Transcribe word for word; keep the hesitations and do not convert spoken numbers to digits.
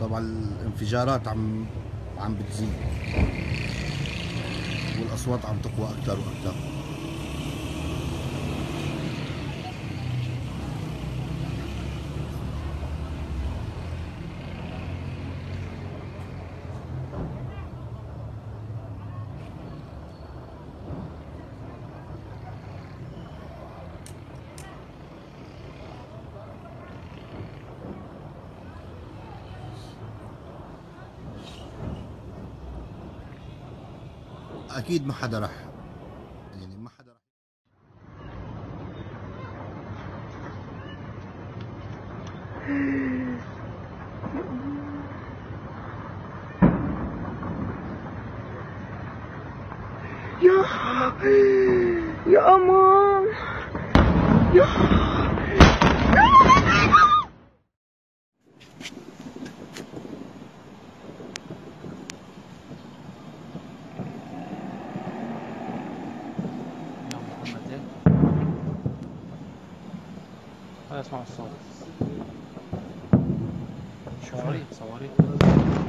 طبعا الانفجارات عم عم بتزيد والاصوات عم تقوى اكثر واكثر. اكيد ما حدا رح يعني ما حدا رح يا يا امان يا هذا اسمع الصوت. صواريخ صواريخ